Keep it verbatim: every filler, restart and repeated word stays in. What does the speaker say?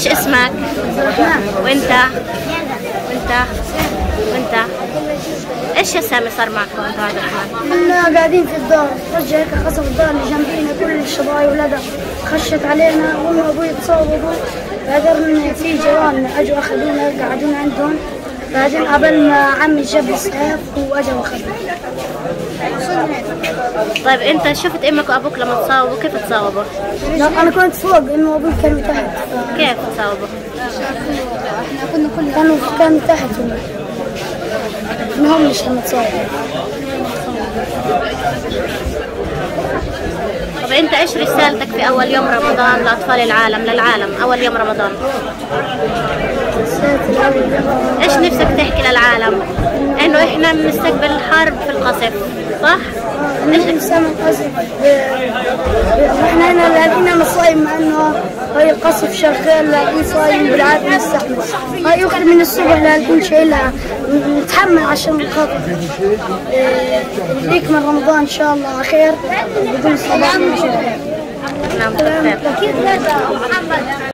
ايش اسمك؟ وانت؟ وانت؟ وانت؟ ايش يا سامي صار معكم انتوا عبد الرحمن؟ كنا قاعدين في الدار، فجأة هيك خسف الدار اللي جنبينا، كل الشباب ولادها خشت علينا، وامي وابوي تصوبوا، بعدين في جيران اجوا اخذونا قعدونا عندهم، بعدين قابلنا عمي جاب اسعاف واجا واخذنا. طيب انت شفت امك وابوك لما تصاوبوا كيف تصاوبوا؟ لا انا كنت فوق، امي وابوي كانوا تحت. كيف تصاوبوا؟ احنا كنا كل كانوا كانوا تحت هم مش لما تصاوبوا. طب انت ايش رسالتك في اول يوم رمضان لاطفال العالم للعالم اول يوم رمضان؟ ايش نفسك تحكي للعالم؟ انه احنا بنستقبل الحرب في القصف، صح؟ ايش نسمى القصف؟ احنا هنا لاقينا مصايم مع انه هاي القصف شغال، لاقين صايم بالعافيه نستحمل. هاي اخت من الصبح لاقين شايلها نتحمل عشان خاطر يكمل رمضان ان شاء الله خير بدون صلاة. نعم.